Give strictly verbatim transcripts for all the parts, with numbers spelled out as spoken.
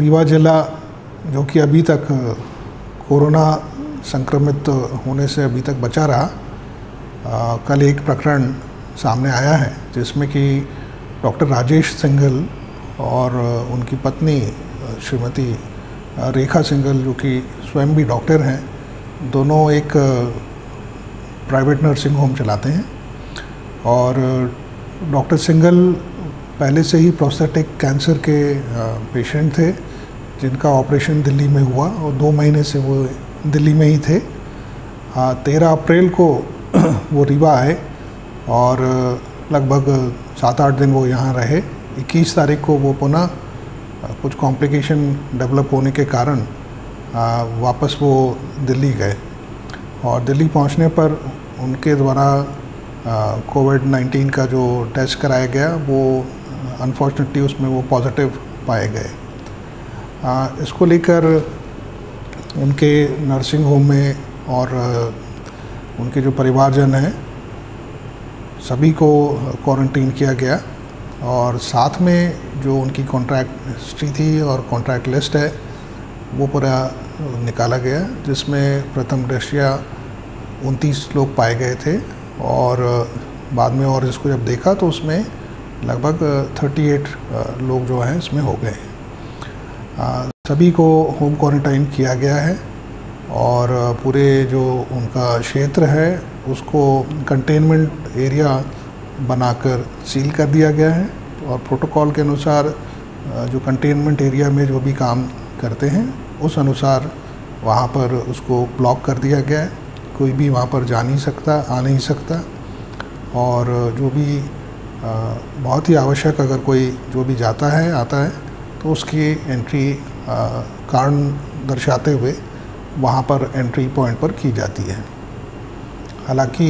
रीवा जिला जो कि अभी तक कोरोना संक्रमित होने से अभी तक बचा रहा, आ, कल एक प्रकरण सामने आया है जिसमें कि डॉक्टर राजेश सिंघल और उनकी पत्नी श्रीमती रेखा सिंघल, जो कि स्वयं भी डॉक्टर हैं, दोनों एक प्राइवेट नर्सिंग होम चलाते हैं। और डॉक्टर सिंघल पहले से ही प्रोस्टेटिक कैंसर के पेशेंट थे जिनका ऑपरेशन दिल्ली में हुआ और दो महीने से वो दिल्ली में ही थे। तेरह अप्रैल को वो रीवा आए और लगभग सात आठ दिन वो यहाँ रहे। इक्कीस तारीख को वो पुनः कुछ कॉम्प्लिकेशन डेवलप होने के कारण वापस वो दिल्ली गए और दिल्ली पहुँचने पर उनके द्वारा कोविड नाइन्टीन का जो टेस्ट कराया गया वो अनफॉर्चुनेटली उसमें वो पॉजिटिव पाए गए। आ, इसको लेकर उनके नर्सिंग होम में और उनके जो परिवारजन हैं सभी को क्वारंटीन किया गया और साथ में जो उनकी कॉन्ट्रैक्ट हिस्ट्री थी और कॉन्ट्रैक्ट लिस्ट है वो पूरा निकाला गया, जिसमें प्रथम दृष्टया उनतीस लोग पाए गए थे और बाद में और इसको जब देखा तो उसमें लगभग अड़तीस लोग जो हैं इसमें हो गए। सभी को होम क्वारंटाइन किया गया है और पूरे जो उनका क्षेत्र है उसको कंटेनमेंट एरिया बनाकर सील कर दिया गया है और प्रोटोकॉल के अनुसार जो कंटेनमेंट एरिया में जो भी काम करते हैं उस अनुसार वहाँ पर उसको ब्लॉक कर दिया गया है। कोई भी वहाँ पर जा नहीं सकता, आ नहीं सकता और जो भी आ, बहुत ही आवश्यक अगर कोई जो भी जाता है आता है तो उसकी एंट्री कारण दर्शाते हुए वहाँ पर एंट्री पॉइंट पर की जाती है। हालांकि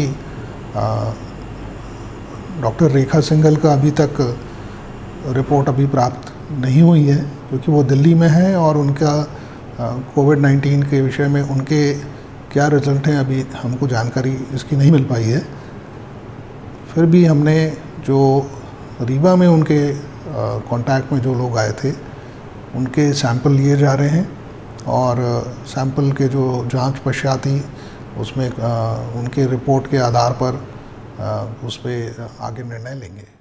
डॉक्टर रेखा सिंघल का अभी तक रिपोर्ट अभी प्राप्त नहीं हुई है क्योंकि वो दिल्ली में है और उनका कोविड नाइन्टीन के विषय में उनके क्या रिजल्ट हैं अभी हमको जानकारी इसकी नहीं मिल पाई है। फिर भी हमने जो रीवा में उनके कांटेक्ट में जो लोग आए थे उनके सैंपल लिए जा रहे हैं और सैंपल के जो जांच पश्चात ही उसमें उनके रिपोर्ट के आधार पर उस पर आगे निर्णय लेंगे।